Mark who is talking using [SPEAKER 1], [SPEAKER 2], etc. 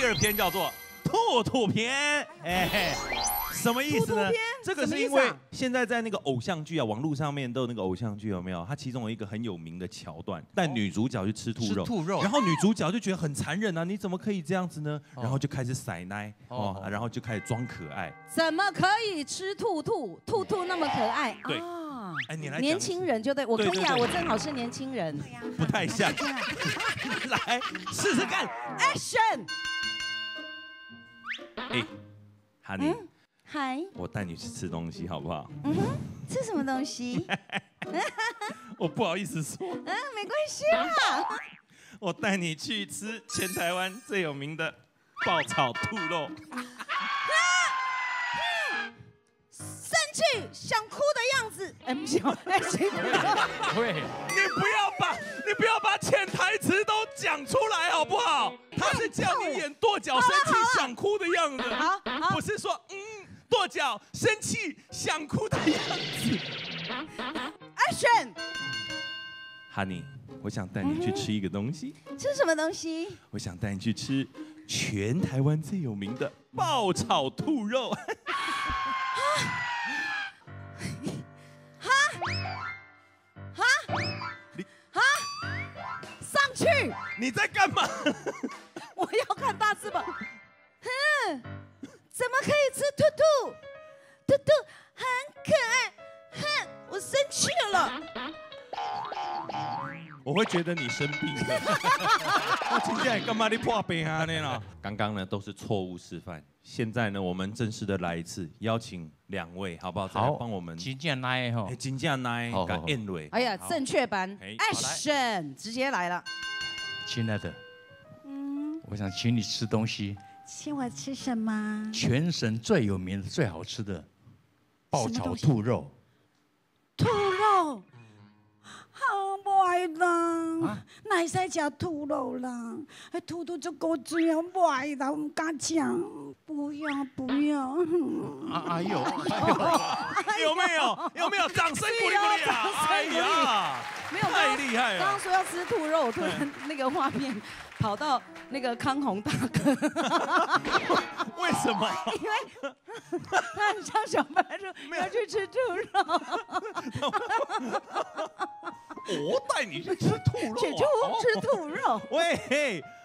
[SPEAKER 1] 二篇叫做兔兔篇，哎，什么意思呢？这个是因为现在在那个偶像剧啊，网络上面都有那个偶像剧，有没有？它其中有一个很有名的桥段，带女主角去吃兔肉，然后女主角就觉得很残忍啊，你怎么可以这样子呢？然后就开始塞奶哦，然后就开始装可爱。
[SPEAKER 2] 怎么可以吃兔兔？兔兔那么可爱，
[SPEAKER 1] 对。哎，你来，
[SPEAKER 2] 年轻人就对我可以啊，我正好是年轻人，
[SPEAKER 1] 不太像。来试试看
[SPEAKER 2] ，Action！
[SPEAKER 1] 哎，Honey，
[SPEAKER 2] 嗨，
[SPEAKER 1] 我带你去吃东西好不好？
[SPEAKER 2] 吃什么东西？
[SPEAKER 1] 我不好意思说。
[SPEAKER 2] 没关系啦。
[SPEAKER 1] 我带你去吃全台湾最有名的爆炒兔肉。
[SPEAKER 2] 生气想哭的样子，不行，谁不
[SPEAKER 1] 会？你不要把潜台词都讲出来好不好？他是叫你演跺脚生气想哭的样子，
[SPEAKER 2] 好，
[SPEAKER 1] 不是说跺脚生气想哭的样子。
[SPEAKER 2] Action！
[SPEAKER 1] Honey， 我想带你去吃一个东西。
[SPEAKER 2] 吃什么东西？
[SPEAKER 1] 我想带你去吃全台湾最有名的爆炒兔肉。
[SPEAKER 2] 上去！
[SPEAKER 1] 你在干嘛？
[SPEAKER 2] 我要看大字本。怎么可以吃兔兔？兔兔很可爱。我生气了。
[SPEAKER 1] 我会觉得你生病了。我今天干嘛你破病啊？呢？刚刚呢都是错误示范，现在呢我们正式的来一次，邀请2位好不好？好，帮我们
[SPEAKER 3] 真正来吼，
[SPEAKER 1] 真正来，敢演蕊。
[SPEAKER 2] 哎呀，正确版 ，Action， 直接来了。
[SPEAKER 3] 亲爱的，我想请你吃东西。
[SPEAKER 2] 请我吃什么？
[SPEAKER 3] 全省最有名的、最好吃的爆炒兔肉。
[SPEAKER 2] 兔肉。好不爱啦，哪会使食兔肉啦？迄兔兔足古锥啊，不爱啦，我唔敢吃。不要不要。
[SPEAKER 3] 哎呦，
[SPEAKER 1] 有没有？掌声鼓励鼓励啊！哎呀，
[SPEAKER 2] 没有，
[SPEAKER 1] 太厉害了！
[SPEAKER 2] 刚刚说要吃兔肉，突然那个画面跑到那个康宏大哥。
[SPEAKER 1] 为什么？
[SPEAKER 2] 因为他很像小白兔，要去吃兔肉。
[SPEAKER 1] 我带你去吃兔肉，
[SPEAKER 2] 吃兔肉。
[SPEAKER 1] 喂，